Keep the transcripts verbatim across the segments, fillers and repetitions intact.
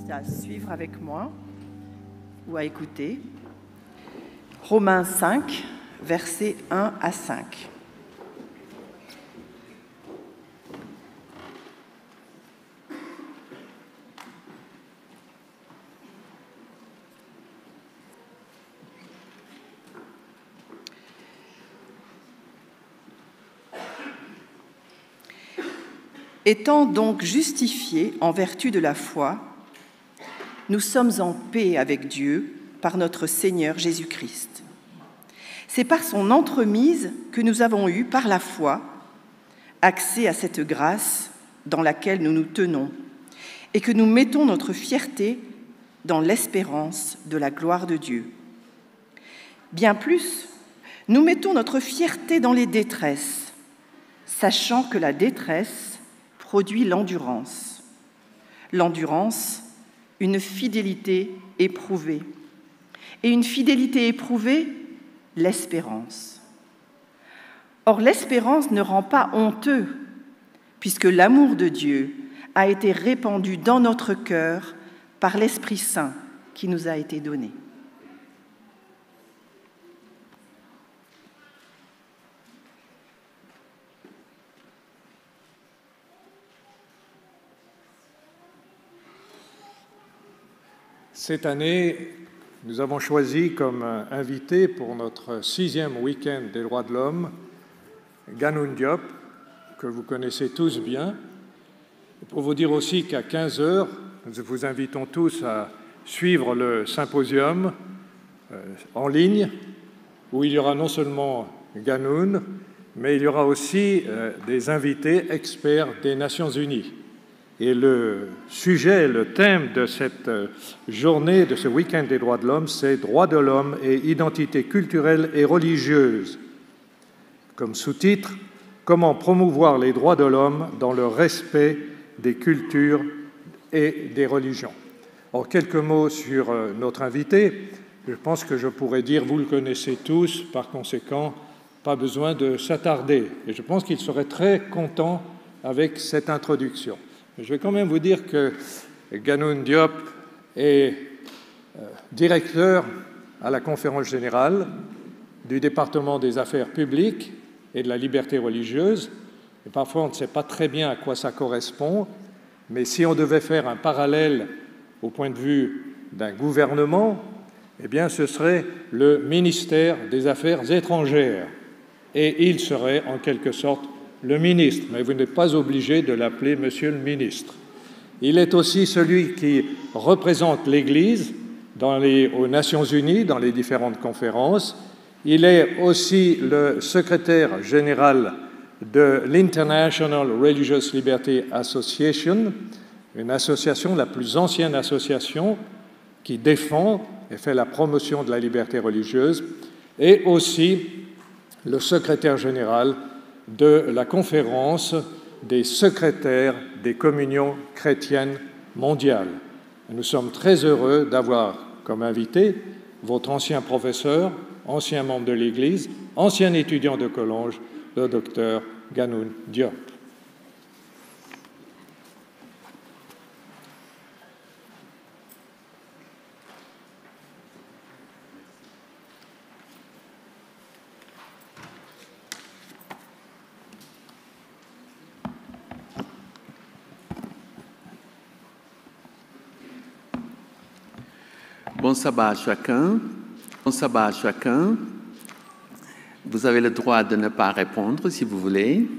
à suivre avec moi ou à écouter. Romains cinq, versets un à cinq. Étant donc justifiés en vertu de la foi, nous sommes en paix avec Dieu par notre Seigneur Jésus-Christ. C'est par son entremise que nous avons eu, par la foi, accès à cette grâce dans laquelle nous nous tenons et que nous mettons notre fierté dans l'espérance de la gloire de Dieu. Bien plus, nous mettons notre fierté dans les détresses, sachant que la détresse produit l'endurance. L'endurance, une fidélité éprouvée. Et une fidélité éprouvée, l'espérance. Or, l'espérance ne rend pas honteux, puisque l'amour de Dieu a été répandu dans notre cœur par l'Esprit Saint qui nous a été donné. Cette année, nous avons choisi comme invité pour notre sixième week-end des droits de l'homme Ganoun Diop, que vous connaissez tous bien. Et pour vous dire aussi qu'à quinze heures, nous vous invitons tous à suivre le symposium euh, en ligne, où il y aura non seulement Ganoun, mais il y aura aussi euh, des invités experts des Nations Unies. Et le sujet, le thème de cette journée, de ce week-end des droits de l'homme, c'est « Droits de l'homme et identité culturelle et religieuse ». Comme sous-titre, « Comment promouvoir les droits de l'homme dans le respect des cultures et des religions ». Alors, quelques mots sur notre invité. Je pense que je pourrais dire, vous le connaissez tous, par conséquent, pas besoin de s'attarder. Et je pense qu'il serait très content avec cette introduction. Je vais quand même vous dire que Ganoun Diop est euh, directeur à la Conférence générale du département des affaires publiques et de la liberté religieuse. Et parfois, on ne sait pas très bien à quoi ça correspond, mais si on devait faire un parallèle au point de vue d'un gouvernement, eh bien, ce serait le ministère des Affaires étrangères. Et il serait, en quelque sorte, le ministre, mais vous n'êtes pas obligé de l'appeler Monsieur le ministre. Il est aussi celui qui représente l'Église dans les, aux Nations Unies, dans les différentes conférences. Il est aussi le secrétaire général de l'International Religious Liberty Association, une association, la plus ancienne association qui défend et fait la promotion de la liberté religieuse, et aussi le secrétaire général de la conférence des secrétaires des communions chrétiennes mondiales. Nous sommes très heureux d'avoir comme invité votre ancien professeur, ancien membre de l'Église, ancien étudiant de Collonges, le docteur Ganoun Diop. Bon sabbat à chacun. Bon sabbat à chacun. Vous avez le droit de ne pas répondre si vous voulez.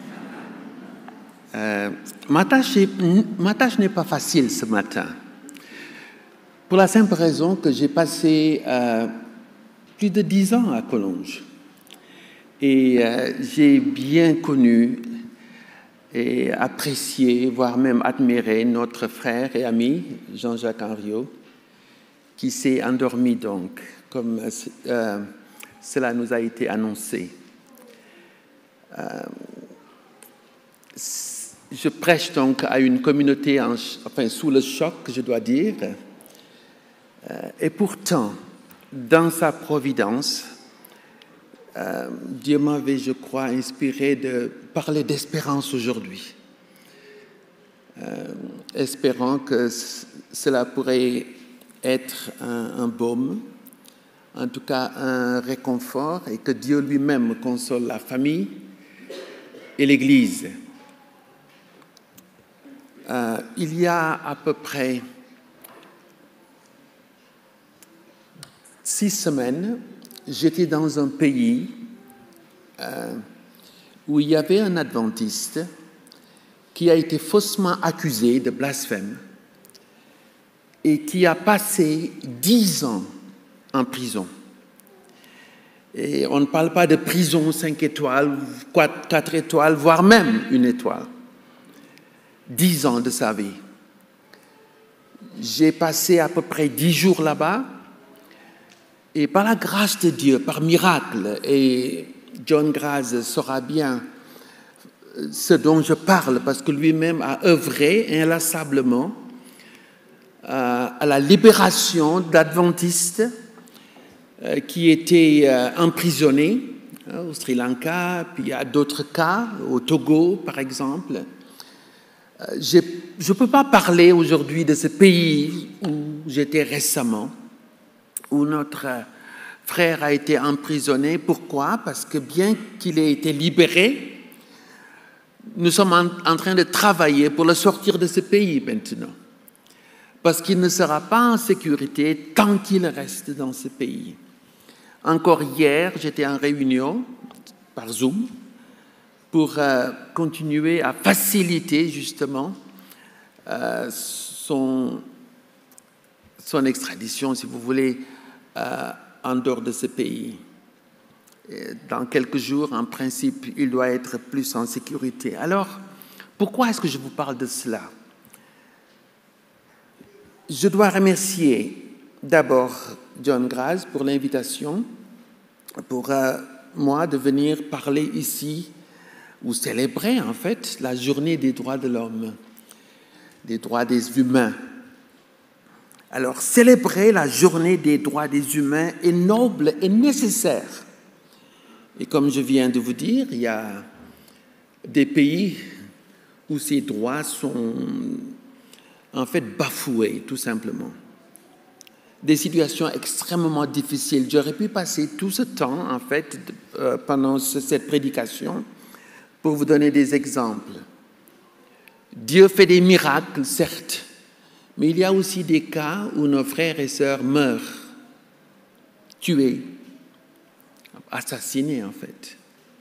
Euh, ma tâche est, ma tâche n'est pas facile ce matin. Pour la simple raison que j'ai passé euh, plus de dix ans à Collonges. Et euh, j'ai bien connu et apprécié, voire même admiré notre frère et ami Jean-Jacques Henriot, qui s'est endormi donc, comme euh, cela nous a été annoncé. Euh, je prêche donc à une communauté en, enfin, sous le choc, je dois dire, euh, et pourtant, dans sa providence, euh, Dieu m'avait, je crois, inspiré de parler d'espérance aujourd'hui, euh, espérant que cela pourrait être un, un baume, en tout cas un réconfort, et que Dieu lui-même console la famille et l'Église. Euh, il y a à peu près six semaines, j'étais dans un pays euh, où il y avait un adventiste qui a été faussement accusé de blasphème et qui a passé dix ans en prison. Et on ne parle pas de prison cinq étoiles, quatre étoiles, voire même une étoile. Dix ans de sa vie. J'ai passé à peu près dix jours là-bas et par la grâce de Dieu, par miracle, et John Graz saura bien ce dont je parle parce que lui-même a œuvré inlassablement à la libération d'adventistes qui étaient emprisonnés au Sri Lanka, puis il y a d'autres cas, au Togo par exemple. Je ne peux pas parler aujourd'hui de ce pays où j'étais récemment, où notre frère a été emprisonné. Pourquoi? Parce que bien qu'il ait été libéré, nous sommes en, en train de travailler pour le sortir de ce pays maintenant. Parce qu'il ne sera pas en sécurité tant qu'il reste dans ce pays. Encore hier, j'étais en réunion par Zoom pour euh, continuer à faciliter justement euh, son, son extradition, si vous voulez, euh, en dehors de ce pays. Et dans quelques jours, en principe, il doit être plus en sécurité. Alors, pourquoi est-ce que je vous parle de cela? Je dois remercier d'abord John Graz pour l'invitation, pour euh, moi de venir parler ici, ou célébrer en fait la journée des droits de l'homme, des droits des humains. Alors, célébrer la journée des droits des humains est noble et nécessaire. Et comme je viens de vous dire, il y a des pays où ces droits sont en fait bafoués, tout simplement. Des situations extrêmement difficiles. J'aurais pu passer tout ce temps, en fait, euh, pendant ce, cette prédication, pour vous donner des exemples. Dieu fait des miracles, certes, mais il y a aussi des cas où nos frères et sœurs meurent, tués, assassinés, en fait.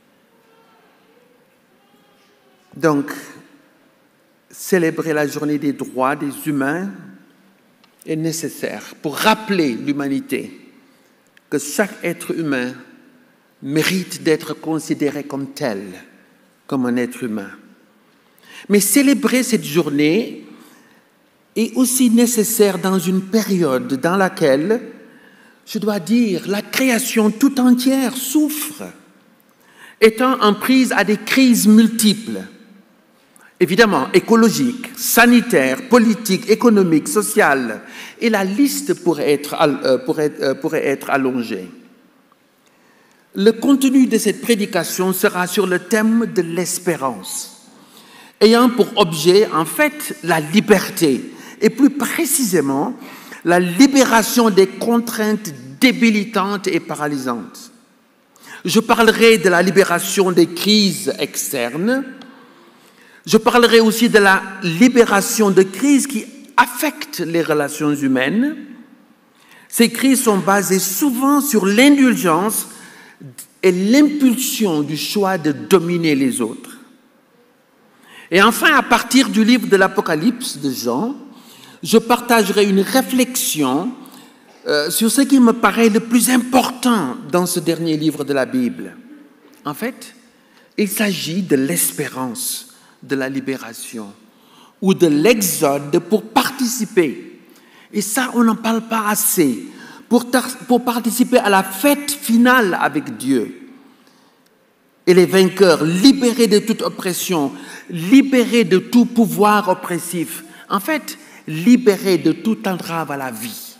Donc, célébrer la journée des droits des humains est nécessaire pour rappeler l'humanité que chaque être humain mérite d'être considéré comme tel, comme un être humain. Mais célébrer cette journée est aussi nécessaire dans une période dans laquelle, je dois dire, la création tout entière souffre, étant en prise à des crises multiples. Évidemment, écologique, sanitaire, politique, économique, sociale, et la liste pourrait être, euh, pourrait, euh, pourrait être allongée. Le contenu de cette prédication sera sur le thème de l'espérance, ayant pour objet, en fait, la liberté, et plus précisément, la libération des contraintes débilitantes et paralysantes. Je parlerai de la libération des crises externes. Je parlerai aussi de la libération de crises qui affectent les relations humaines. Ces crises sont basées souvent sur l'indulgence et l'impulsion du choix de dominer les autres. Et enfin, à partir du livre de l'Apocalypse de Jean, je partagerai une réflexion euh, sur ce qui me paraît le plus important dans ce dernier livre de la Bible. En fait, il s'agit de l'espérance, de la libération ou de l'exode pour participer. Et ça, on n'en parle pas assez. Pour, pour participer à la fête finale avec Dieu. Et les vainqueurs, libérés de toute oppression, libérés de tout pouvoir oppressif. En fait, libérés de toute entrave à la vie.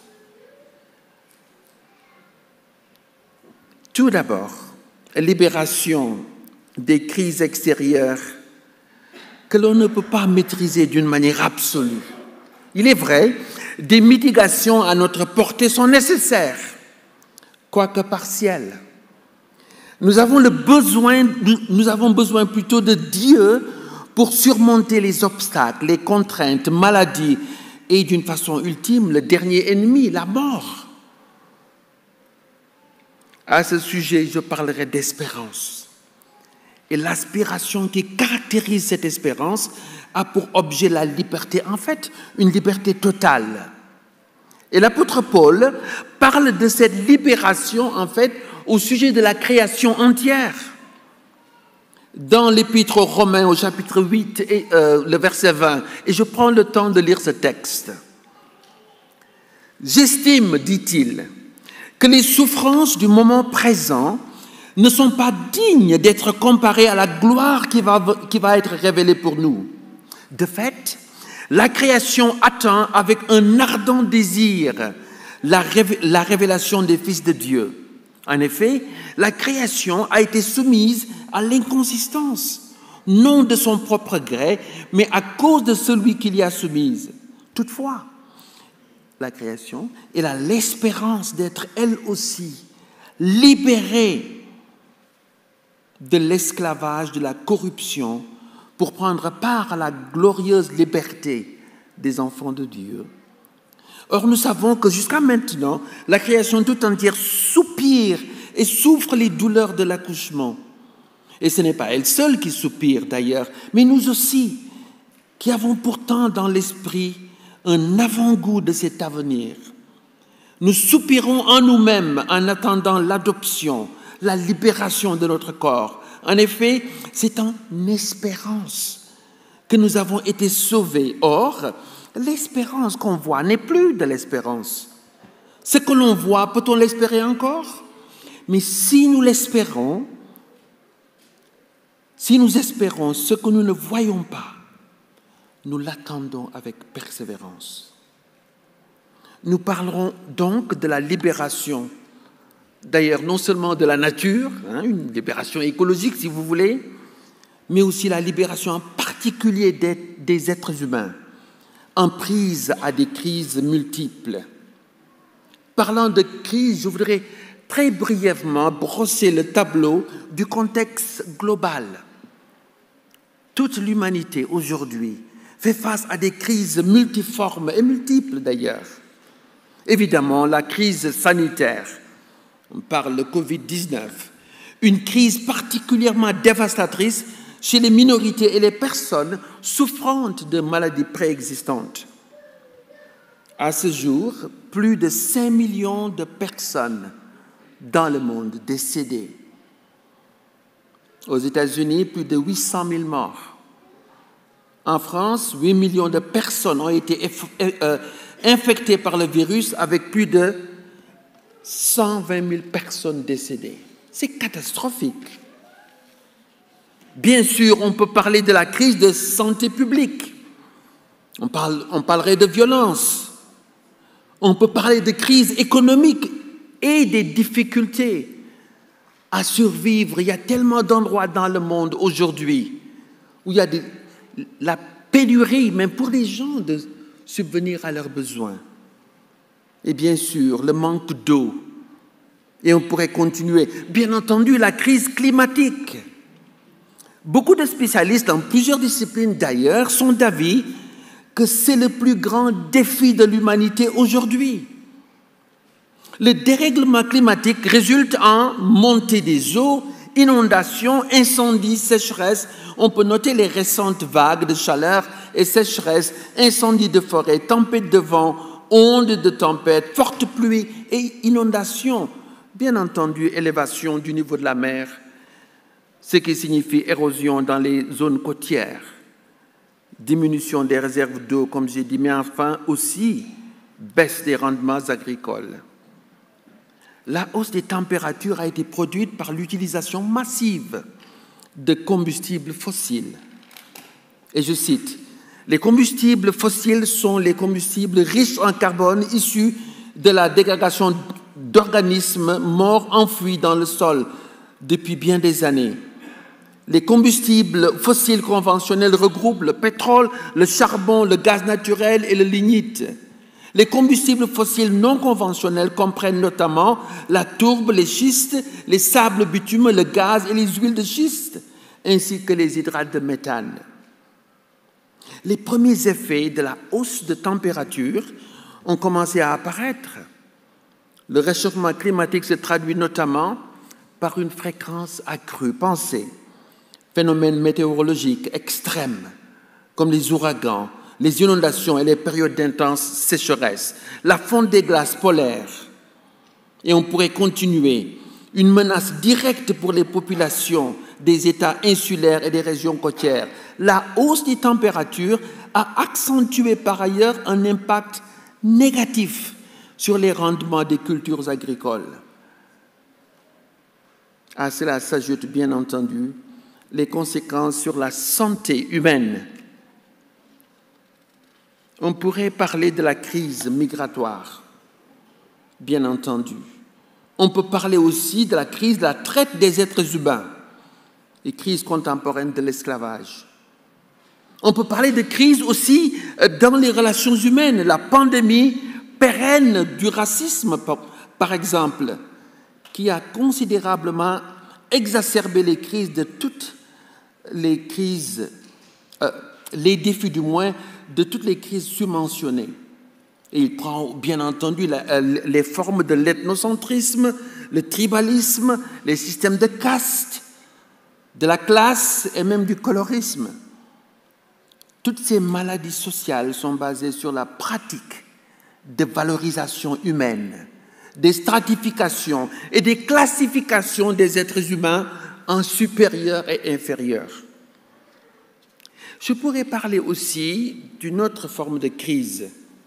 Tout d'abord, libération des crises extérieures que l'on ne peut pas maîtriser d'une manière absolue. Il est vrai des mitigations à notre portée sont nécessaires, quoique partielles. Nous avons, le besoin, nous avons besoin plutôt de Dieu pour surmonter les obstacles, les contraintes, maladies et d'une façon ultime, le dernier ennemi, la mort. À ce sujet, je parlerai d'espérance. Et l'aspiration qui caractérise cette espérance a pour objet la liberté, en fait, une liberté totale. Et l'apôtre Paul parle de cette libération, en fait, au sujet de la création entière. Dans l'Épître aux Romains, au chapitre huit, et, euh, le verset vingt, et je prends le temps de lire ce texte. « J'estime, dit-il, que les souffrances du moment présent ne sont pas dignes d'être comparées à la gloire qui va, qui va être révélée pour nous. De fait, la création attend avec un ardent désir la, rév- la révélation des fils de Dieu. En effet, la création a été soumise à l'inconsistance, non de son propre gré, mais à cause de celui qui l'y a soumise. Toutefois, la création, elle a l'espérance d'être elle aussi libérée de l'esclavage, de la corruption, pour prendre part à la glorieuse liberté des enfants de Dieu. Or, nous savons que jusqu'à maintenant, la création tout entière soupire et souffre les douleurs de l'accouchement. Et ce n'est pas elle seule qui soupire d'ailleurs, mais nous aussi, qui avons pourtant dans l'esprit un avant-goût de cet avenir. Nous soupirons en nous-mêmes en attendant l'adoption, la libération de notre corps. En effet, c'est en espérance que nous avons été sauvés. Or, l'espérance qu'on voit n'est plus de l'espérance. Ce que l'on voit, peut-on l'espérer encore? Mais si nous l'espérons, si nous espérons ce que nous ne voyons pas, nous l'attendons avec persévérance. Nous parlerons donc de la libération, d'ailleurs non seulement de la nature, hein, une libération écologique si vous voulez, mais aussi la libération en particulier des, des êtres humains, en prise à des crises multiples. Parlant de crise, je voudrais très brièvement brosser le tableau du contexte global. Toute l'humanité aujourd'hui fait face à des crises multiformes et multiples d'ailleurs. Évidemment, la crise sanitaire, on parle de covid dix-neuf, une crise particulièrement dévastatrice chez les minorités et les personnes souffrantes de maladies préexistantes. À ce jour, plus de cinq millions de personnes dans le monde décédées. Aux États-Unis, plus de huit cent mille morts. En France, huit millions de personnes ont été infectées par le virus avec plus de cent vingt mille personnes décédées. C'est catastrophique. Bien sûr, on peut parler de la crise de santé publique. On, parle, on parlerait de violence. On peut parler de crise économique et des difficultés à survivre. Il y a tellement d'endroits dans le monde aujourd'hui où il y a des, la pénurie, même pour les gens, de subvenir à leurs besoins. Et bien sûr, le manque d'eau. Et on pourrait continuer. Bien entendu, la crise climatique. Beaucoup de spécialistes dans plusieurs disciplines d'ailleurs sont d'avis que c'est le plus grand défi de l'humanité aujourd'hui. Le dérèglement climatique résulte en montée des eaux, inondations, incendies, sécheresses. On peut noter les récentes vagues de chaleur et sécheresse, incendies de forêt, tempêtes de vent, ondes de tempête, fortes pluies et inondations. Bien entendu, élévation du niveau de la mer, ce qui signifie érosion dans les zones côtières, diminution des réserves d'eau, comme j'ai dit, mais enfin aussi baisse des rendements agricoles. La hausse des températures a été produite par l'utilisation massive de combustibles fossiles. Et je cite, « Les combustibles fossiles sont les combustibles riches en carbone issus de la dégradation d'organismes morts enfouis dans le sol depuis bien des années. Les combustibles fossiles conventionnels regroupent le pétrole, le charbon, le gaz naturel et le lignite. Les combustibles fossiles non conventionnels comprennent notamment la tourbe, les schistes, les sables bitumineux, le gaz et les huiles de schiste, ainsi que les hydrates de méthane. Les premiers effets de la hausse de température ont commencé à apparaître. Le réchauffement climatique se traduit notamment par une fréquence accrue. Pensez, phénomènes météorologiques extrêmes, comme les ouragans, les inondations et les périodes d'intense sécheresse, la fonte des glaces polaires. Et on pourrait continuer. Une menace directe pour les populations des États insulaires et des régions côtières. La hausse des températures a accentué par ailleurs un impact négatif sur les rendements des cultures agricoles. À cela s'ajoutent bien entendu les conséquences sur la santé humaine. On pourrait parler de la crise migratoire, bien entendu. On peut parler aussi de la crise de la traite des êtres humains, les crises contemporaines de l'esclavage. On peut parler de crise aussi dans les relations humaines, la pandémie pérenne du racisme, par exemple, qui a considérablement exacerbé les crises de toutes les crises, euh, les défis du moins, de toutes les crises submentionnées. Et il prend bien entendu la, les formes de l'ethnocentrisme, le tribalisme, les systèmes de caste, de la classe et même du colorisme. Toutes ces maladies sociales sont basées sur la pratique de valorisation humaine, des stratifications et des classifications des êtres humains en supérieurs et inférieurs. Je pourrais parler aussi d'une autre forme de crise,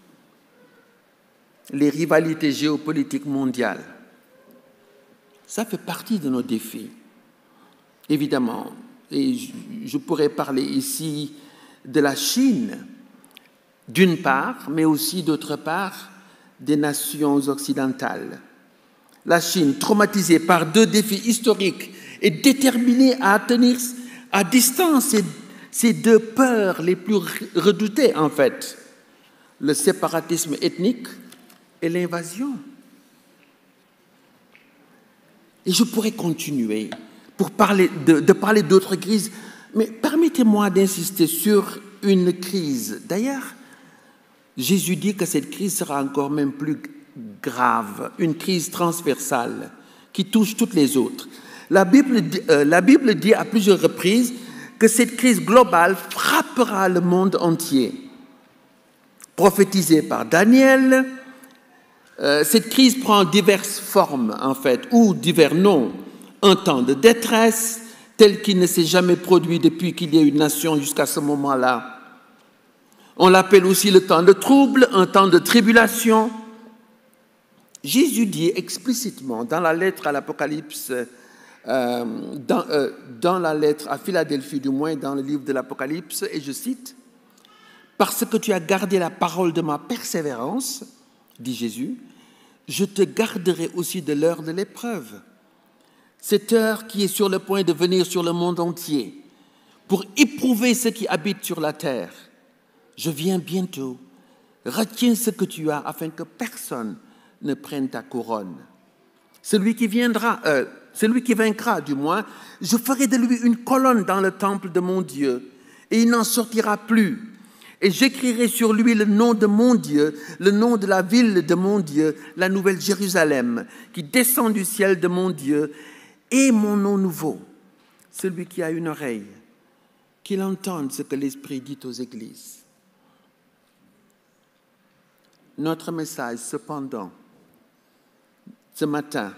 les rivalités géopolitiques mondiales. Ça fait partie de nos défis, évidemment. Et je pourrais parler ici de la Chine, d'une part, mais aussi d'autre part, des nations occidentales. La Chine, traumatisée par deux défis historiques, est déterminée à tenir à distance ces, ces deux peurs les plus redoutées, en fait, le séparatisme ethnique et l'invasion. Et je pourrais continuer pour parler de, de parler d'autres crises, mais permettez-moi d'insister sur une crise. D'ailleurs, Jésus dit que cette crise sera encore même plus grave, une crise transversale qui touche toutes les autres. La Bible, euh, la Bible dit à plusieurs reprises que cette crise globale frappera le monde entier. Prophétisée par Daniel, euh, cette crise prend diverses formes, en fait, ou divers noms. Un temps de détresse, tel qu'il ne s'est jamais produit depuis qu'il y a une nation jusqu'à ce moment-là. On l'appelle aussi le temps de trouble, un temps de tribulation. Jésus dit explicitement dans la lettre à l'Apocalypse, euh, dans, euh, dans la lettre à Philadelphie, du moins dans le livre de l'Apocalypse, et je cite, « Parce que tu as gardé la parole de ma persévérance, dit Jésus, je te garderai aussi de l'heure de l'épreuve. Cette heure qui est sur le point de venir sur le monde entier, pour éprouver ceux qui habitent sur la terre. Je viens bientôt. Retiens ce que tu as afin que personne ne prenne ta couronne. Celui qui viendra, euh, celui qui vaincra, du moins, je ferai de lui une colonne dans le temple de mon Dieu, et il n'en sortira plus. Et j'écrirai sur lui le nom de mon Dieu, le nom de la ville de mon Dieu, la nouvelle Jérusalem, qui descend du ciel de mon Dieu, et mon nom nouveau. Celui qui a une oreille, qu'il entende ce que l'Esprit dit aux églises. » Notre message, cependant, ce matin,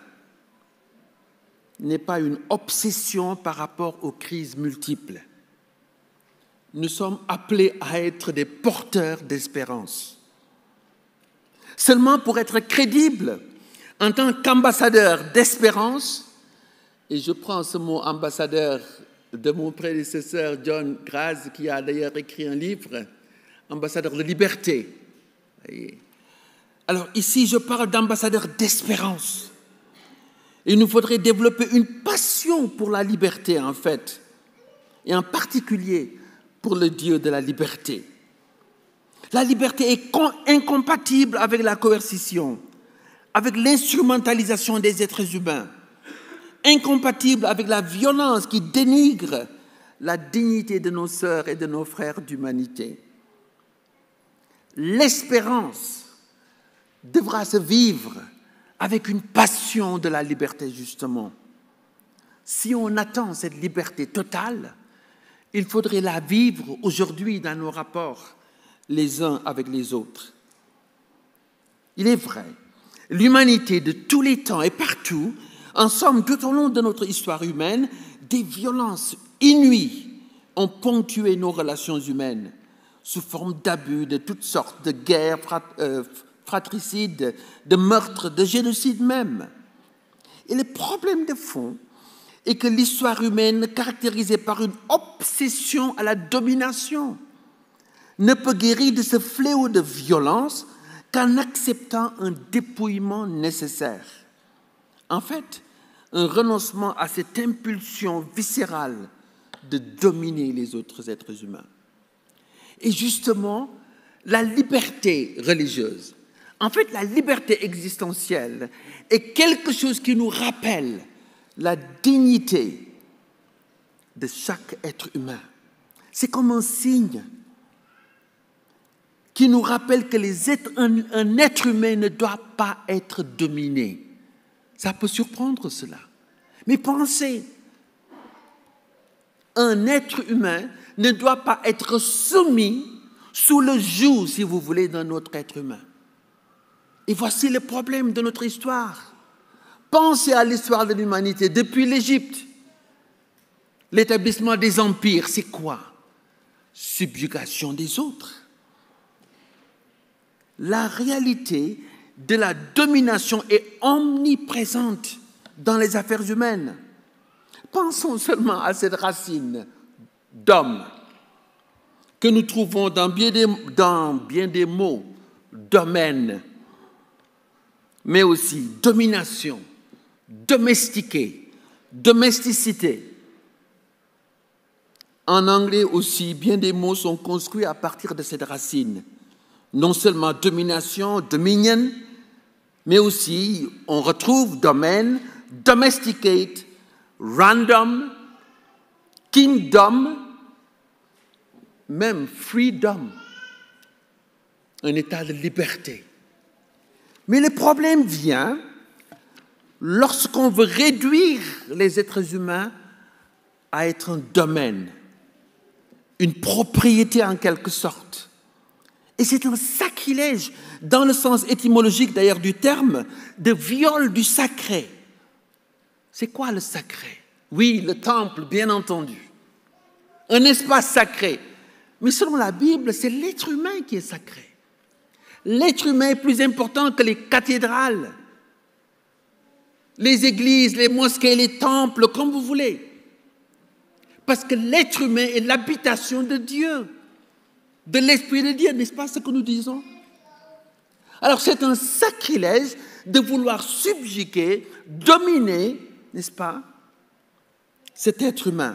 n'est pas une obsession par rapport aux crises multiples. Nous sommes appelés à être des porteurs d'espérance. Seulement pour être crédibles en tant qu'ambassadeurs d'espérance, et je prends ce mot ambassadeur de mon prédécesseur John Graz, qui a d'ailleurs écrit un livre, ambassadeur de liberté. Alors ici, je parle d'ambassadeur d'espérance. Il nous faudrait développer une passion pour la liberté, en fait, et en particulier pour le Dieu de la liberté. La liberté est incompatible avec la coercition, avec l'instrumentalisation des êtres humains, incompatible avec la violence qui dénigre la dignité de nos sœurs et de nos frères d'humanité. L'espérance devra se vivre avec une passion de la liberté, justement. Si on attend cette liberté totale, il faudrait la vivre aujourd'hui dans nos rapports les uns avec les autres. Il est vrai, l'humanité de tous les temps et partout, en somme, tout au long de notre histoire humaine, des violences inouïes ont ponctué nos relations humaines sous forme d'abus de toutes sortes, de guerres fratricides, de meurtres, de génocides même. Et le problème de fond est que l'histoire humaine, caractérisée par une obsession à la domination, ne peut guérir de ce fléau de violence qu'en acceptant un dépouillement nécessaire. En fait, un renoncement à cette impulsion viscérale de dominer les autres êtres humains. Et justement, la liberté religieuse, en fait, la liberté existentielle est quelque chose qui nous rappelle la dignité de chaque être humain. C'est comme un signe qui nous rappelle que les êtres, un, un être humain ne doit pas être dominé. Ça peut surprendre cela. Mais pensez, un être humain ne doit pas être soumis sous le joug, si vous voulez, d'un autre être humain. Et voici le problème de notre histoire. Pensez à l'histoire de l'humanité depuis l'Égypte. L'établissement des empires, c'est quoi? Subjugation des autres. La réalité de la domination est omniprésente dans les affaires humaines. Pensons seulement à cette racine d'homme que nous trouvons dans bien des, dans bien des mots, domaine, mais aussi domination, domestiqué, domesticité. En anglais aussi, bien des mots sont construits à partir de cette racine. Non seulement domination, dominion, mais aussi on retrouve domaine, domesticate, random, kingdom, même freedom, un état de liberté. Mais le problème vient lorsqu'on veut réduire les êtres humains à être un domaine, une propriété en quelque sorte. Et c'est un sacrilège, dans le sens étymologique d'ailleurs du terme, de viol du sacré. C'est quoi le sacré? Oui, le temple, bien entendu. Un espace sacré. Mais selon la Bible, c'est l'être humain qui est sacré. L'être humain est plus important que les cathédrales, les églises, les mosquées, les temples, comme vous voulez. Parce que l'être humain est l'habitation de Dieu, de l'Esprit de Dieu, n'est-ce pas ce que nous disons? Alors c'est un sacrilège de vouloir subjuguer, dominer, n'est-ce pas, cet être humain.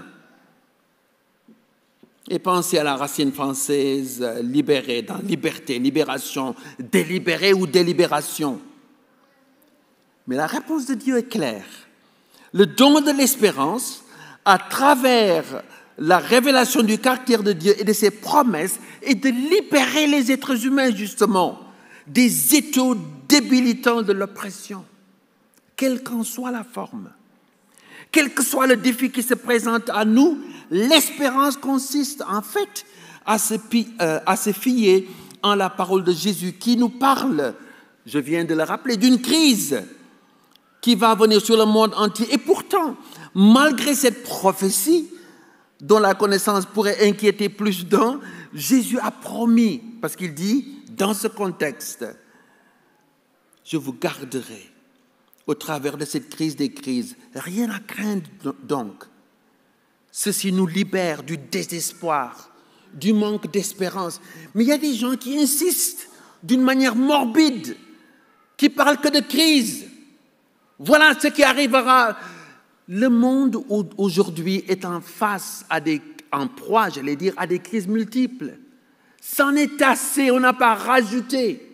Et pensez à la racine française, libérer, dans liberté, libération, délibérer ou délibération. Mais la réponse de Dieu est claire. Le don de l'espérance, à travers la révélation du caractère de Dieu et de ses promesses, est de libérer les êtres humains, justement, des étaux débilitants de l'oppression, quelle qu'en soit la forme. Quel que soit le défi qui se présente à nous, l'espérance consiste en fait à se, euh, à se fier en la parole de Jésus qui nous parle, je viens de le rappeler, d'une crise qui va venir sur le monde entier. Et pourtant, malgré cette prophétie, dont la connaissance pourrait inquiéter plus d'un, Jésus a promis, parce qu'il dit, dans ce contexte, je vous garderai au travers de cette crise des crises. Rien à craindre donc. Ceci nous libère du désespoir, du manque d'espérance. Mais il y a des gens qui insistent d'une manière morbide, qui parlent que de crise. Voilà ce qui arrivera. Le monde aujourd'hui est en face, à des, en proie, j'allais dire, à des crises multiples. C'en est assez, on n'a pas rajouté.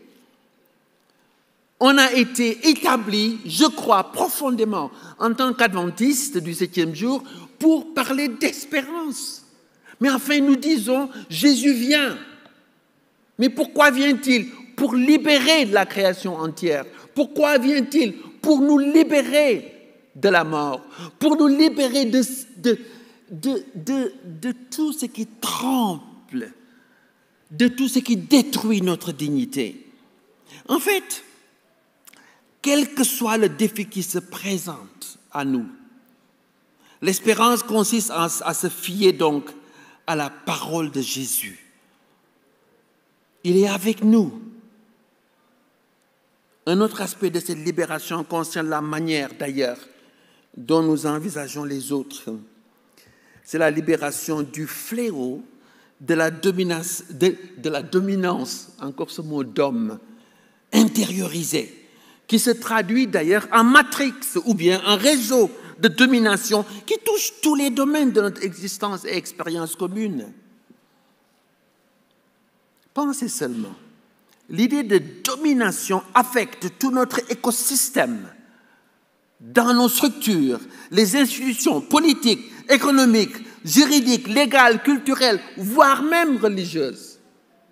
On a été établi, je crois profondément, en tant qu'adventistes du septième jour, pour parler d'espérance. Mais enfin, nous disons, Jésus vient. Mais pourquoi vient-il? Pour libérer de la création entière. Pourquoi vient-il? Pour nous libérer de la mort, pour nous libérer de, de, de, de, de tout ce qui tremble, de tout ce qui détruit notre dignité. En fait, quel que soit le défi qui se présente à nous, l'espérance consiste à, à se fier donc à la parole de Jésus. Il est avec nous. Un autre aspect de cette libération concerne la manière d'ailleurs dont nous envisageons les autres. C'est la libération du fléau de la dominance, de, de la dominance, encore ce mot d'homme, intériorisé, qui se traduit d'ailleurs en matrix ou bien en réseau de domination qui touche tous les domaines de notre existence et expérience commune. Pensez seulement, l'idée de domination affecte tout notre écosystème, dans nos structures, les institutions politiques, économiques, juridiques, légales, culturelles, voire même religieuses.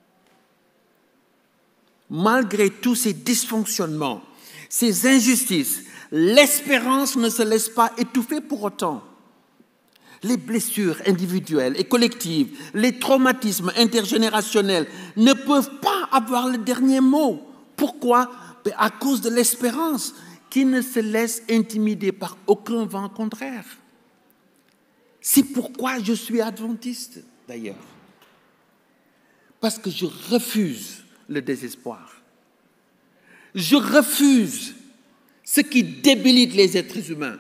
Malgré tous ces dysfonctionnements, ces injustices, l'espérance ne se laisse pas étouffer pour autant. Les blessures individuelles et collectives, les traumatismes intergénérationnels ne peuvent pas avoir le dernier mot. Pourquoi? À cause de l'espérance qui ne se laisse intimider par aucun vent contraire. C'est pourquoi je suis adventiste, d'ailleurs. Parce que je refuse le désespoir. Je refuse ce qui débilite les êtres humains,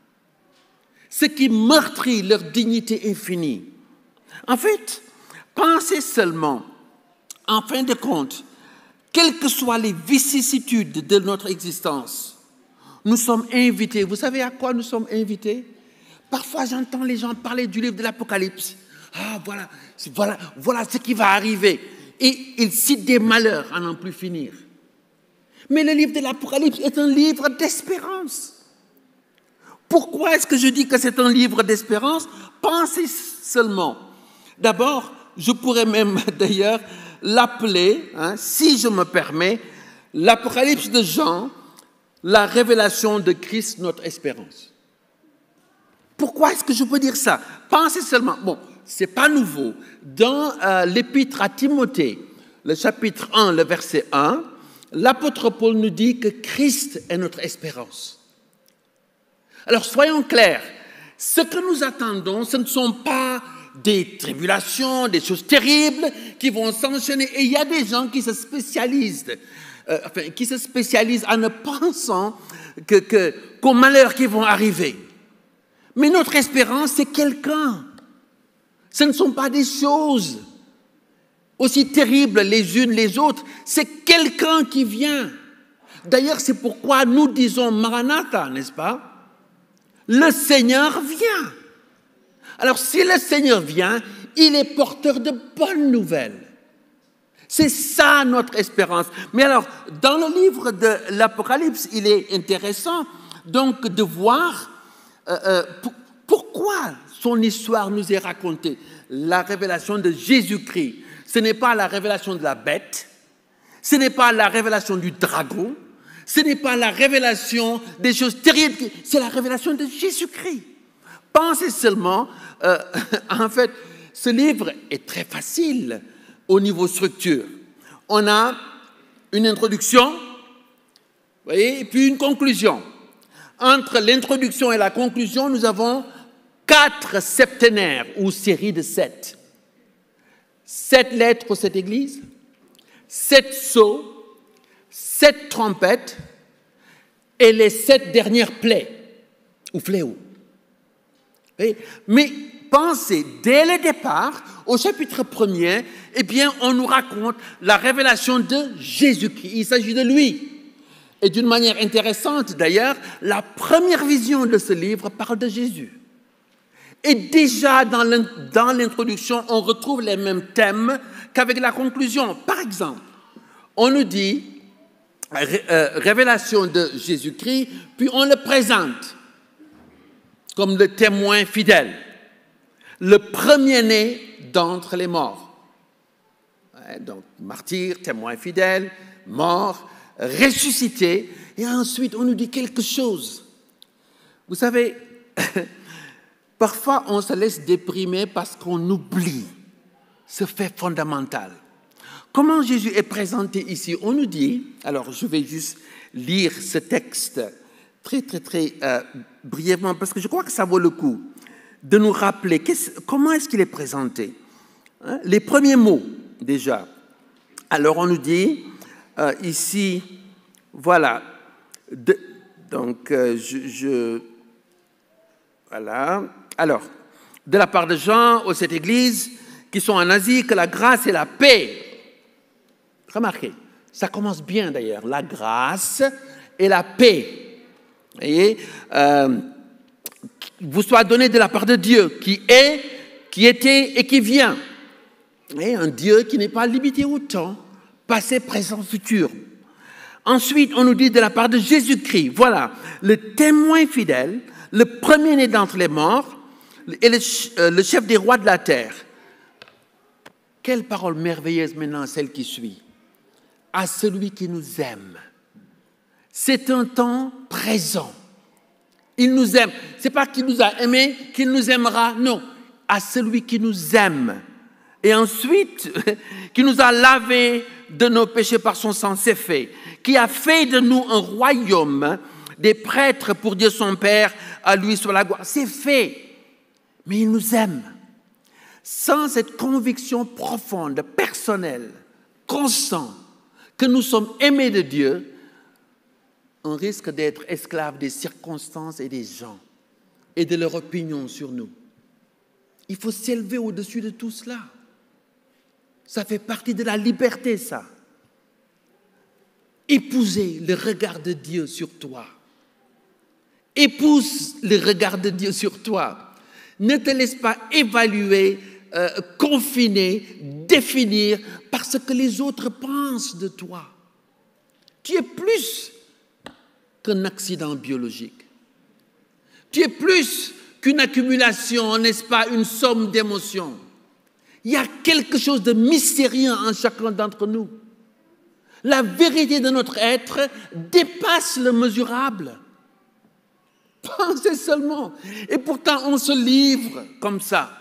ce qui meurtrit leur dignité infinie. En fait, pensez seulement, en fin de compte, quelles que soient les vicissitudes de notre existence, nous sommes invités. Vous savez à quoi nous sommes invités? Parfois, j'entends les gens parler du livre de l'Apocalypse. Ah, voilà, voilà, voilà ce qui va arriver. Et ils citent des malheurs à n'en plus finir. Mais le livre de l'Apocalypse est un livre d'espérance. Pourquoi est-ce que je dis que c'est un livre d'espérance? Pensez seulement. D'abord, je pourrais même d'ailleurs l'appeler, hein, si je me permets, l'Apocalypse de Jean, la révélation de Christ, notre espérance. Pourquoi est-ce que je peux dire ça? Pensez seulement. Bon, ce n'est pas nouveau. Dans euh, l'épître à Timothée, le chapitre un, le verset un, l'apôtre Paul nous dit que Christ est notre espérance. Alors, soyons clairs. Ce que nous attendons, ce ne sont pas des tribulations, des choses terribles qui vont s'enchaîner. Et il y a des gens qui se spécialisent, euh, enfin, qui se spécialisent en ne pensant que, que, qu'aux malheurs qui vont arriver. Mais notre espérance, c'est quelqu'un. Ce ne sont pas des choses aussi terribles les unes les autres. C'est quelqu'un qui vient. D'ailleurs, c'est pourquoi nous disons Maranatha, n'est-ce pas? Le Seigneur vient. Alors, si le Seigneur vient, il est porteur de bonnes nouvelles. C'est ça notre espérance. Mais alors, dans le livre de l'Apocalypse, il est intéressant donc de voir euh, euh, p- pourquoi son histoire nous est racontée. La révélation de Jésus-Christ. Ce n'est pas la révélation de la bête, ce n'est pas la révélation du dragon, ce n'est pas la révélation des choses terribles, c'est la révélation de Jésus-Christ. Pensez seulement, euh, en fait, ce livre est très facile au niveau structure. On a une introduction, vous voyez, et puis une conclusion. Entre l'introduction et la conclusion, nous avons quatre septénaires ou séries de sept. Sept lettres pour cette église, sept sceaux, sept trompettes et les sept dernières plaies ou fléaux. Mais pensez, dès le départ, au chapitre premier, eh bien, on nous raconte la révélation de Jésus-Christ. Il s'agit de lui. Et d'une manière intéressante, d'ailleurs, la première vision de ce livre parle de Jésus. Et déjà, dans l'introduction, on retrouve les mêmes thèmes qu'avec la conclusion. Par exemple, on nous dit euh, révélation de Jésus-Christ, puis on le présente comme le témoin fidèle, le premier-né d'entre les morts. Ouais, donc, martyr, témoin fidèle, mort, ressuscité, et ensuite on nous dit quelque chose. Vous savez, parfois on se laisse déprimer parce qu'on oublie ce fait fondamental. Comment Jésus est présenté ici? On nous dit, alors je vais juste lire ce texte très, très, très euh, brièvement, parce que je crois que ça vaut le coup de nous rappeler comment est-ce qu'il est présenté. Hein? Les premiers mots, déjà. Alors on nous dit, euh, ici, voilà, de, donc euh, je, je... Voilà, alors, de la part de Jean, aux sept églises qui sont en Asie, que la grâce et la paix. Remarquez, ça commence bien d'ailleurs, la grâce et la paix. Vous voyez, euh, vous soit donné de la part de Dieu, qui est, qui était et qui vient. Et un Dieu qui n'est pas limité au temps, passé, présent, futur. Ensuite, on nous dit de la part de Jésus-Christ, voilà, le témoin fidèle, le premier-né d'entre les morts et le, euh, le chef des rois de la terre. Quelle parole merveilleuse maintenant, celle qui suit. À celui qui nous aime. C'est un temps présent. Il nous aime. Ce n'est pas qu'il nous a aimés, qu'il nous aimera. Non, à celui qui nous aime. Et ensuite, qui nous a lavés de nos péchés par son sang, c'est fait. Qui a fait de nous un royaume, des prêtres pour Dieu son Père, à lui soit la gloire. C'est fait. Mais il nous aime. Sans cette conviction profonde, personnelle, constante, que nous sommes aimés de Dieu, on risque d'être esclaves des circonstances et des gens et de leur opinion sur nous. Il faut s'élever au-dessus de tout cela. Ça fait partie de la liberté, ça. Épouser le regard de Dieu sur toi. Épouse le regard de Dieu sur toi. Ne te laisse pas évaluer, euh, confiner, définir par ce que les autres pensent de toi. Tu es plus qu'un accident biologique. Tu es plus qu'une accumulation, n'est-ce pas, une somme d'émotions. Il y a quelque chose de mystérieux en chacun d'entre nous. La vérité de notre être dépasse le mesurable. Pensez seulement. Et pourtant, on se livre comme ça.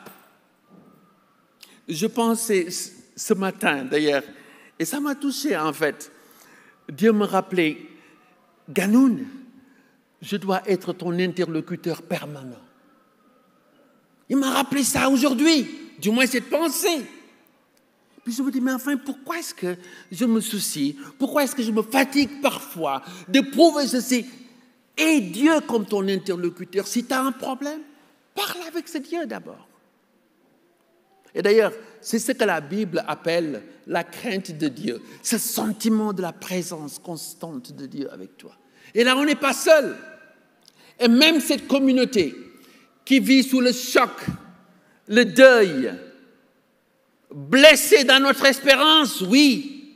Je pensais ce matin, d'ailleurs, et ça m'a touché en fait. Dieu me rappelait, Ganoun, je dois être ton interlocuteur permanent. Il m'a rappelé ça aujourd'hui, du moins cette pensée. Puis je me dis, mais enfin, pourquoi est-ce que je me soucie? Pourquoi est-ce que je me fatigue parfois de prouver ceci? Et Dieu comme ton interlocuteur, si tu as un problème, parle avec ce Dieu d'abord. Et d'ailleurs, c'est ce que la Bible appelle la crainte de Dieu, ce sentiment de la présence constante de Dieu avec toi. Et là, on n'est pas seul. Et même cette communauté qui vit sous le choc, le deuil, blessée dans notre espérance, oui,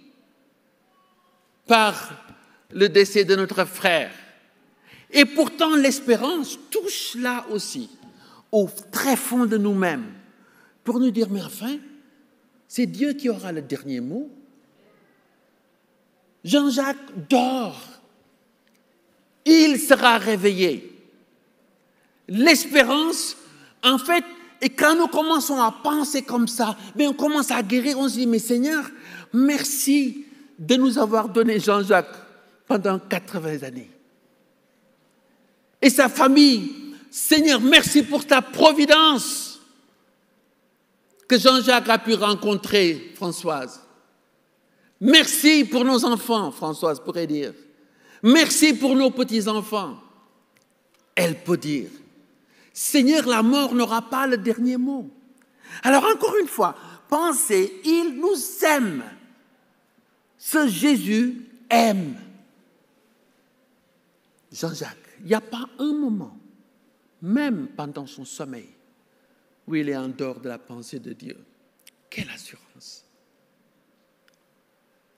par le décès de notre frère. Et pourtant, l'espérance touche là aussi, au très fond de nous-mêmes, pour nous dire, mais enfin, c'est Dieu qui aura le dernier mot. Jean-Jacques dort. Il sera réveillé. L'espérance, en fait, et quand nous commençons à penser comme ça, mais on commence à guérir, on se dit, mais Seigneur, merci de nous avoir donné Jean-Jacques pendant quatre-vingts années. Et sa famille, Seigneur, merci pour ta providence que Jean-Jacques a pu rencontrer Françoise. Merci pour nos enfants, Françoise pourrait dire. Merci pour nos petits-enfants. Elle peut dire, Seigneur, la mort n'aura pas le dernier mot. Alors encore une fois, pensez, il nous aime. Ce Jésus aime. Jean-Jacques, il n'y a pas un moment, même pendant son sommeil, où il est en dehors de la pensée de Dieu. Quelle assurance!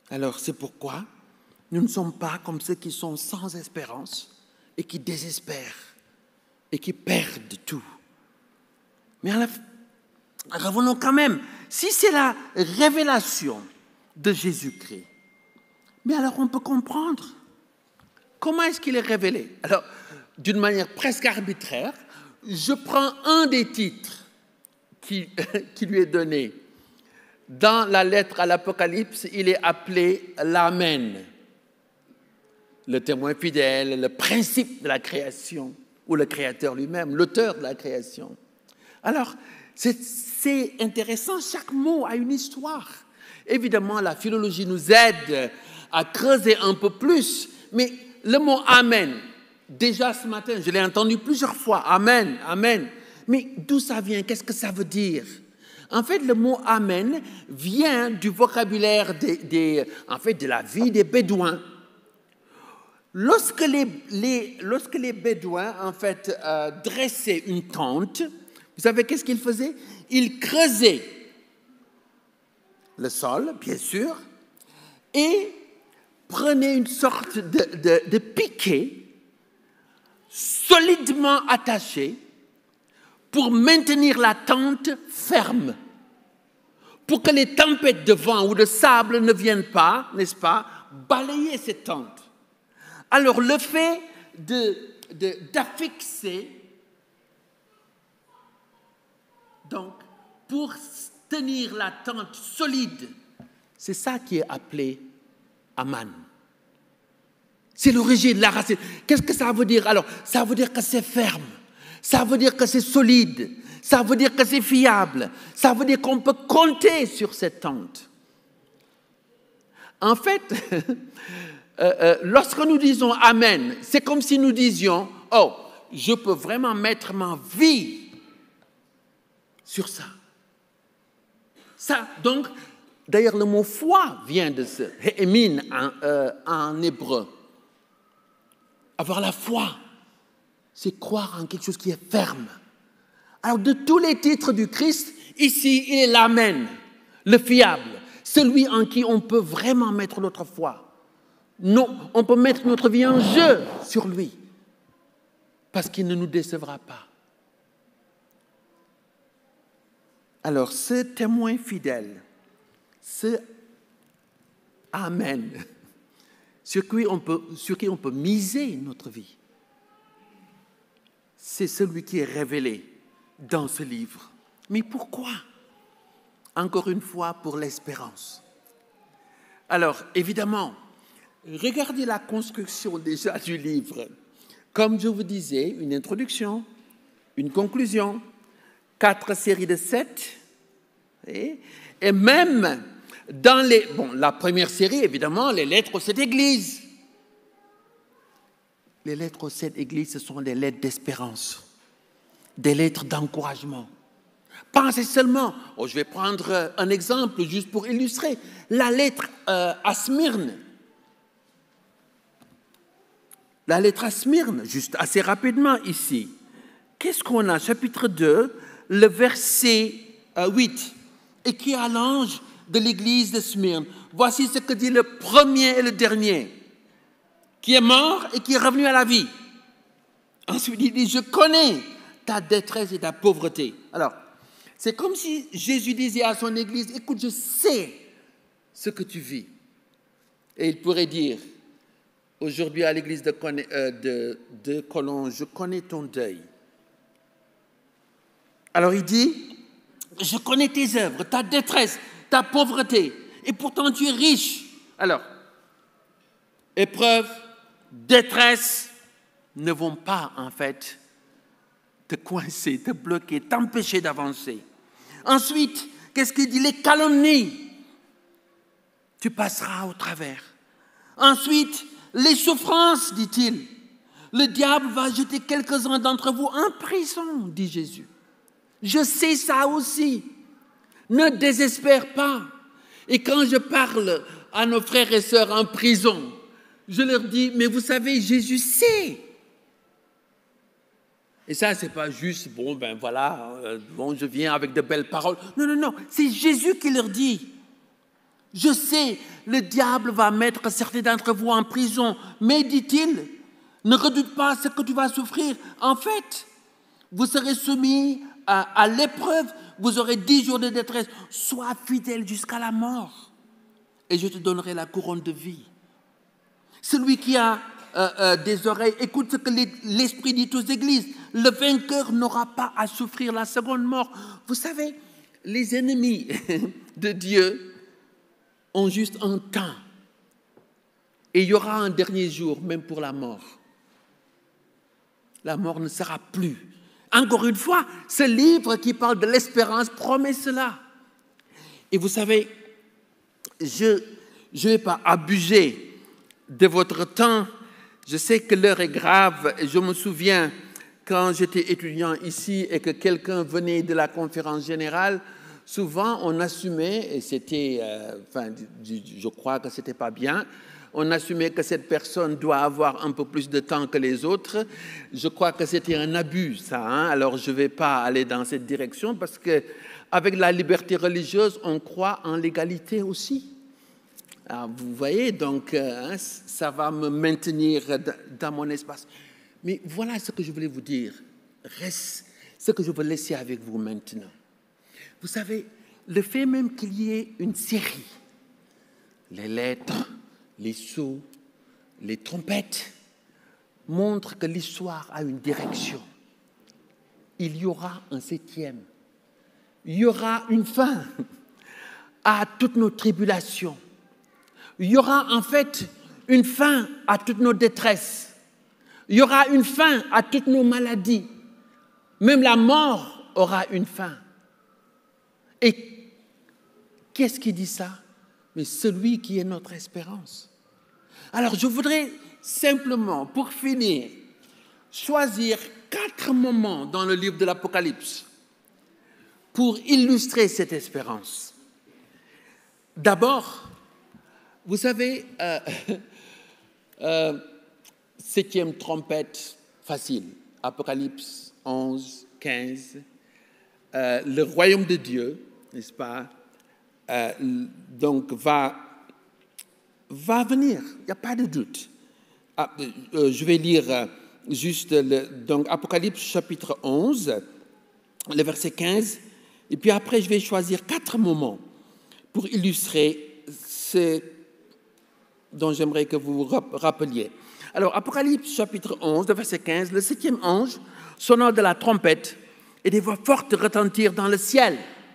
Alors c'est pourquoi nous ne sommes pas comme ceux qui sont sans espérance et qui désespèrent et qui perdent tout. Mais à la... revenons quand même, si c'est la révélation de Jésus-Christ, mais alors on peut comprendre comment est-ce qu'il est révélé. Alors, d'une manière presque arbitraire, je prends un des titres qui, qui lui est donné. Dans la lettre à l'Apocalypse, il est appelé l'Amen, le témoin fidèle, le principe de la création, ou le créateur lui-même, l'auteur de la création. Alors, c'est, c'est intéressant, chaque mot a une histoire. Évidemment, la philologie nous aide à creuser un peu plus, mais le mot « Amen », déjà ce matin, je l'ai entendu plusieurs fois, « Amen, Amen ». Mais d'où ça vient? Qu'est-ce que ça veut dire? En fait, le mot « Amen » vient du vocabulaire des, des, en fait, de la vie des Bédouins. Lorsque les, les, lorsque les Bédouins, en fait, euh, dressaient une tente, vous savez qu'est-ce qu'ils faisaient? Ils creusaient le sol, bien sûr, et prenaient une sorte de, de, de piquet solidement attaché pour maintenir la tente ferme, pour que les tempêtes de vent ou de sable ne viennent pas, n'est-ce pas, balayer cette tente. Alors, le fait de, de, d'affixer, donc, pour tenir la tente solide, c'est ça qui est appelé Aman. C'est l'origine, la racine. Qu'est-ce que ça veut dire? Alors, ça veut dire que c'est ferme, ça veut dire que c'est solide, ça veut dire que c'est fiable, ça veut dire qu'on peut compter sur cette tente. En fait, euh, euh, lorsque nous disons Amen, c'est comme si nous disions, oh, je peux vraiment mettre ma vie sur ça. Ça, donc, d'ailleurs, le mot foi vient de ce hémin en, euh, en hébreu. Avoir la foi, c'est croire en quelque chose qui est ferme. Alors, de tous les titres du Christ, ici, il est l'Amen, le fiable, celui en qui on peut vraiment mettre notre foi. Non, on peut mettre notre vie en jeu sur lui, parce qu'il ne nous décevra pas. Alors, ce témoin fidèle, ce Amen, sur qui on peut, sur qui on peut miser notre vie, c'est celui qui est révélé dans ce livre. Mais pourquoi? Encore une fois, pour l'espérance. Alors, évidemment, regardez la construction déjà du livre. Comme je vous disais, une introduction, une conclusion, quatre séries de sept, et, et même dans les... Bon, la première série, évidemment, les lettres aux sept églises. Les lettres aux sept églises, ce sont des lettres d'espérance, des lettres d'encouragement. Pensez seulement, oh, je vais prendre un exemple juste pour illustrer, la lettre euh, à Smyrne. La lettre à Smyrne, juste assez rapidement ici. Qu'est-ce qu'on a? Chapitre deux, le verset euh, huit. Et qui à l'ange de l'église de Smyrne. Voici ce que dit le premier et le dernier, qui est mort et qui est revenu à la vie. Ensuite, il dit, je connais ta détresse et ta pauvreté. Alors, c'est comme si Jésus disait à son église, écoute, je sais ce que tu vis. Et il pourrait dire, aujourd'hui à l'église de, euh, de, de Collonges, je connais ton deuil. Alors il dit, je connais tes œuvres, ta détresse, ta pauvreté, et pourtant tu es riche. Alors, épreuve, détresse ne vont pas en fait te coincer, te bloquer, t'empêcher d'avancer. Ensuite, qu'est-ce qu'il dit? Les calomnies, tu passeras au travers. Ensuite, les souffrances, dit-il. Le diable va jeter quelques-uns d'entre vous en prison, dit Jésus. Je sais ça aussi. Ne désespère pas. Et quand je parle à nos frères et sœurs en prison, je leur dis, mais vous savez, Jésus sait. Et ça, c'est pas juste, bon, ben voilà, euh, bon, je viens avec de belles paroles. Non, non, non, c'est Jésus qui leur dit. Je sais, le diable va mettre certains d'entre vous en prison, mais dit-il, ne redoute pas ce que tu vas souffrir. En fait, vous serez soumis à, à l'épreuve, vous aurez dix jours de détresse. Sois fidèle jusqu'à la mort et je te donnerai la couronne de vie. Celui qui a euh, euh, des oreilles, écoute ce que l'Esprit dit aux églises. Le vainqueur n'aura pas à souffrir la seconde mort. Vous savez, les ennemis de Dieu ont juste un temps. Et il y aura un dernier jour, même pour la mort. La mort ne sera plus. Encore une fois, ce livre qui parle de l'espérance promet cela. Et vous savez, je ne vais pas abuser de votre temps. Je sais que l'heure est grave. Je me souviens quand j'étais étudiant ici et que quelqu'un venait de la conférence générale, souvent on assumait, et c'était, euh, enfin, je crois que ce n'était pas bien, on assumait que cette personne doit avoir un peu plus de temps que les autres. Je crois que c'était un abus, ça. Hein? Alors, je ne vais pas aller dans cette direction parce qu'avec la liberté religieuse, on croit en l'égalité aussi. Alors, vous voyez, donc, hein, ça va me maintenir dans mon espace. Mais voilà ce que je voulais vous dire. Reste ce que je veux laisser avec vous maintenant. Vous savez, le fait même qu'il y ait une série, les lettres, les sceaux, les trompettes, montrent que l'histoire a une direction. Il y aura un septième. Il y aura une fin à toutes nos tribulations. Il y aura en fait une fin à toutes nos détresses. Il y aura une fin à toutes nos maladies. Même la mort aura une fin. Et qu'est-ce qui dit ça? Mais celui qui est notre espérance. Alors, je voudrais simplement, pour finir, choisir quatre moments dans le livre de l'Apocalypse pour illustrer cette espérance. D'abord, vous savez, euh, euh, septième trompette, facile, Apocalypse onze, quinze, euh, le royaume de Dieu, n'est-ce pas, euh, donc va... va venir, il n'y a pas de doute. Ah, euh, je vais lire euh, juste le, donc Apocalypse chapitre onze, le verset quinze, et puis après je vais choisir quatre moments pour illustrer ce dont j'aimerais que vous vous rappeliez. Alors, Apocalypse chapitre onze, le verset quinze, le septième ange sonna de la trompette et des voix fortes retentirent dans le ciel.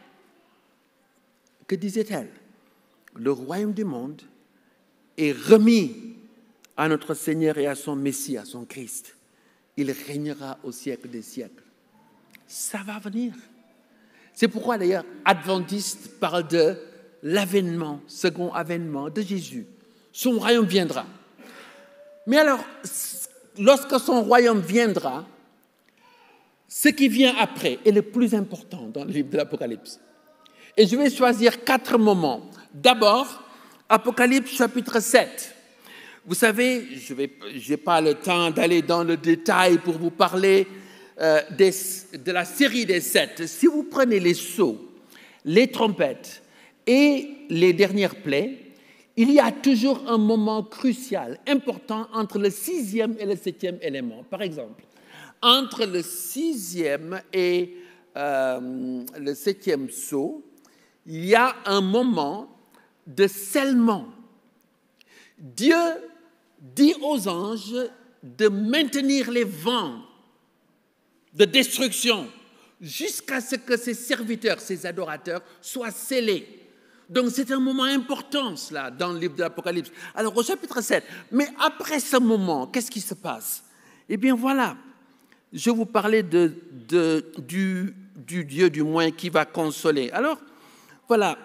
Que disait-elle? Le royaume du monde est remis à notre Seigneur et à son Messie, à son Christ. Il régnera au siècle des siècles. Ça va venir. C'est pourquoi d'ailleurs, Adventiste parle de l'avènement, second avènement de Jésus. Son royaume viendra. Mais alors, lorsque son royaume viendra, ce qui vient après est le plus important dans le livre de l'Apocalypse. Et je vais choisir quatre moments. D'abord, Apocalypse chapitre sept. Vous savez, je n'ai pas le temps d'aller dans le détail pour vous parler euh, des, de la série des sept. Si vous prenez les sceaux, les trompettes et les dernières plaies, il y a toujours un moment crucial, important entre le sixième et le septième élément. Par exemple, entre le sixième et euh, le septième sceau, il y a un moment de scellement. Dieu dit aux anges de maintenir les vents de destruction jusqu'à ce que ses serviteurs, ses adorateurs soient scellés. Donc c'est un moment important, cela, dans le livre de l'Apocalypse. Alors au chapitre sept, mais après ce moment, qu'est-ce qui se passe? Eh bien voilà, je vous parlais de, de, du, du Dieu du moins qui va consoler. Alors, voilà,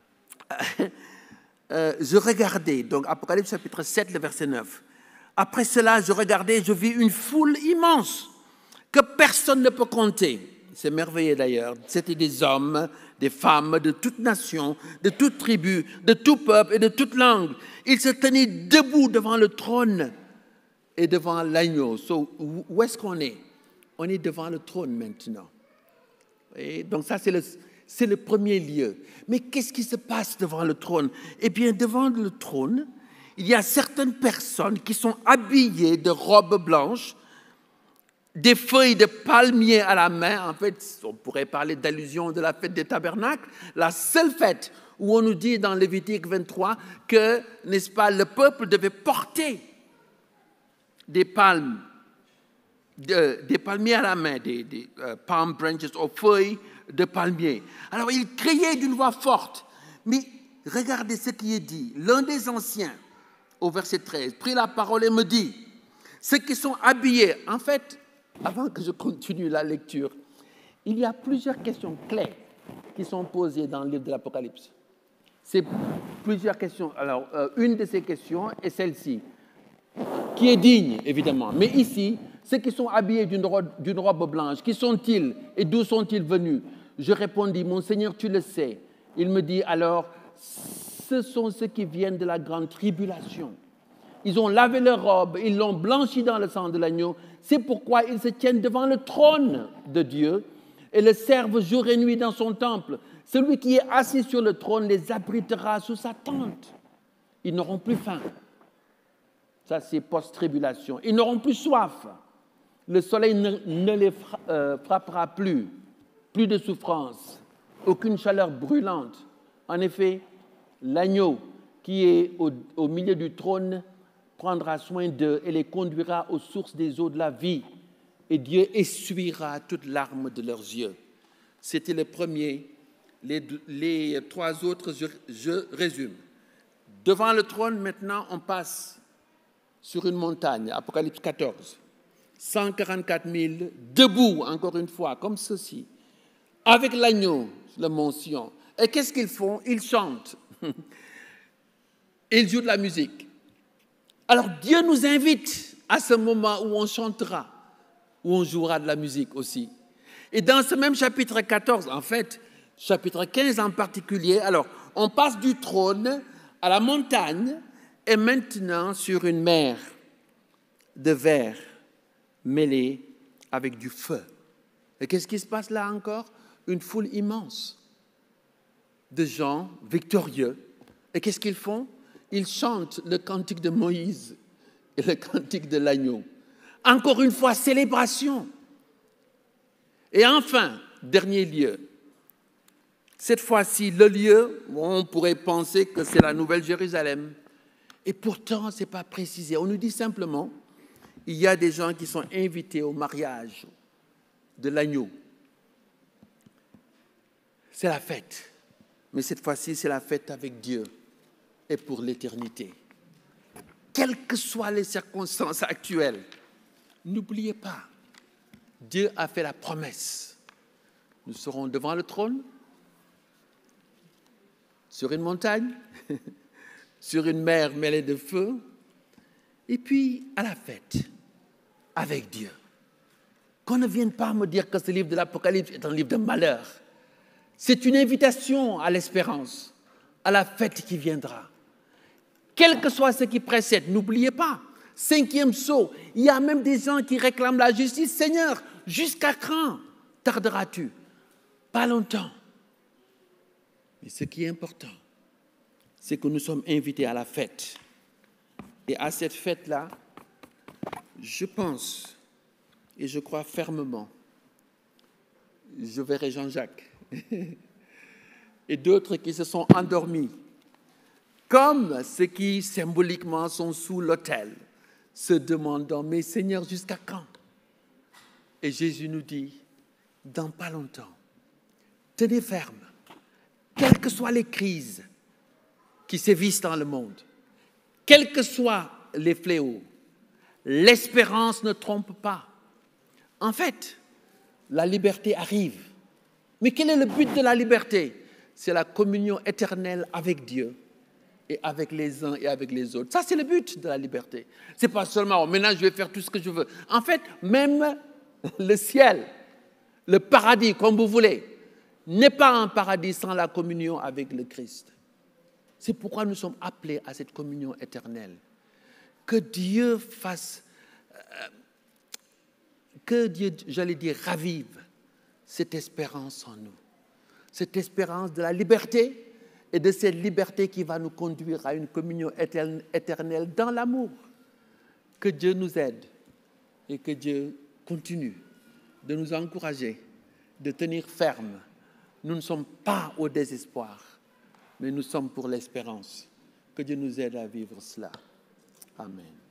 euh, je regardais, donc Apocalypse chapitre sept, le verset neuf. Après cela, je regardais, je vis une foule immense que personne ne peut compter. C'est merveilleux d'ailleurs. C'était des hommes, des femmes de toute nation, de toute tribu, de tout peuple et de toute langue. Ils se tenaient debout devant le trône et devant l'agneau. So, où est-ce qu'on est? On est devant le trône maintenant. Et donc ça, c'est le, c'est le premier lieu. Mais qu'est-ce qui se passe devant le trône? Eh bien, devant le trône, il y a certaines personnes qui sont habillées de robes blanches, des feuilles de palmier à la main. En fait, on pourrait parler d'allusion de la fête des tabernacles, la seule fête où on nous dit dans Lévitique vingt-trois que, n'est-ce pas, le peuple devait porter des palmes, de, des palmiers à la main, des, des uh, palm branches, aux feuilles de palmier. Alors, il criait d'une voix forte. Mais regardez ce qui est dit. L'un des anciens, au verset treize, prit la parole et me dit, ceux qui sont habillés, en fait, avant que je continue la lecture, il y a plusieurs questions clés qui sont posées dans le livre de l'Apocalypse. C'est plusieurs questions. Alors, euh, une de ces questions est celle-ci, qui est digne, évidemment. Mais ici, ceux qui sont habillés d'une robe, d'une robe blanche, qui sont-ils et d'où sont-ils venus? Je répondis, mon Seigneur, tu le sais. Il me dit alors, ce sont ceux qui viennent de la grande tribulation. Ils ont lavé leurs robes, ils l'ont blanchi dans le sang de l'agneau. C'est pourquoi ils se tiennent devant le trône de Dieu et le servent jour et nuit dans son temple. Celui qui est assis sur le trône les abritera sous sa tente. Ils n'auront plus faim. Ça, c'est post-tribulation. Ils n'auront plus soif. Le soleil ne, ne les fra, euh, frappera plus. Plus de souffrance. Aucune chaleur brûlante. En effet, l'agneau qui est au, au milieu du trône prendra soin d'eux et les conduira aux sources des eaux de la vie. Et Dieu essuiera toute larme de leurs yeux. C'était le premier. Les, les trois autres, je, je résume. Devant le trône, maintenant, on passe sur une montagne, Apocalypse quatorze. cent quarante-quatre mille, debout, encore une fois, comme ceci, avec l'agneau, le mont Sion. Et qu'est-ce qu'ils font? Ils chantent. Ils jouent de la musique. Alors Dieu nous invite à ce moment où on chantera, où on jouera de la musique aussi. Et dans ce même chapitre quatorze, en fait, chapitre quinze en particulier, alors on passe du trône à la montagne et maintenant sur une mer de verre mêlée avec du feu. Et qu'est-ce qui se passe là encore? Une foule immense de gens victorieux. Et qu'est-ce qu'ils font? Ils chantent le cantique de Moïse et le cantique de l'agneau. Encore une fois, célébration. Et enfin, dernier lieu. Cette fois-ci, le lieu où on pourrait penser que c'est la Nouvelle Jérusalem. Et pourtant, ce n'est pas précisé. On nous dit simplement, il y a des gens qui sont invités au mariage de l'agneau. C'est la fête. Mais cette fois-ci, c'est la fête avec Dieu et pour l'éternité. Quelles que soient les circonstances actuelles, n'oubliez pas, Dieu a fait la promesse. Nous serons devant le trône, sur une montagne, sur une mer mêlée de feu, et puis à la fête, avec Dieu. Qu'on ne vienne pas me dire que ce livre de l'Apocalypse est un livre de malheur. C'est une invitation à l'espérance, à la fête qui viendra. Quel que soit ce qui précède, n'oubliez pas, cinquième saut, il y a même des gens qui réclament la justice. Seigneur, jusqu'à quand tarderas-tu? Pas longtemps. Mais ce qui est important, c'est que nous sommes invités à la fête. Et à cette fête-là, je pense et je crois fermement, je verrai Jean-Jacques et d'autres qui se sont endormis, comme ceux qui symboliquement sont sous l'autel, se demandant, mais Seigneur, jusqu'à quand? Et Jésus nous dit, dans pas longtemps, tenez ferme, quelles que soient les crises qui sévissent dans le monde, quels que soient les fléaux, l'espérance ne trompe pas. En fait, la liberté arrive. Mais quel est le but de la liberté? C'est la communion éternelle avec Dieu et avec les uns et avec les autres. Ça, c'est le but de la liberté. Ce n'est pas seulement, oh, maintenant je vais faire tout ce que je veux. En fait, même le ciel, le paradis, comme vous voulez, n'est pas un paradis sans la communion avec le Christ. C'est pourquoi nous sommes appelés à cette communion éternelle. Que Dieu fasse, euh, que Dieu, j'allais dire, ravive cette espérance en nous. cette espérance de la liberté et de cette liberté qui va nous conduire à une communion éternelle dans l'amour. Que Dieu nous aide et que Dieu continue de nous encourager, de tenir ferme. Nous ne sommes pas au désespoir, mais nous sommes pour l'espérance. Que Dieu nous aide à vivre cela. Amen.